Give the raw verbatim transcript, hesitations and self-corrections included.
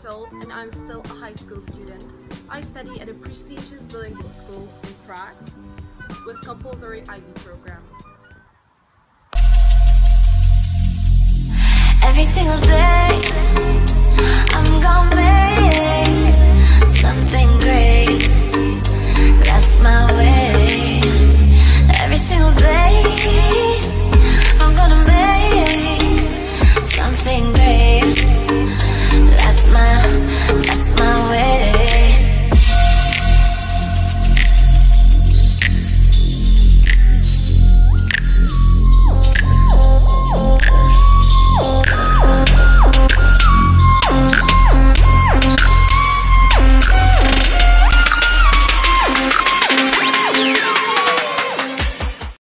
years old and I'm still a high school student. I study at a prestigious bilingual school in Prague with compulsory I B program. Every single day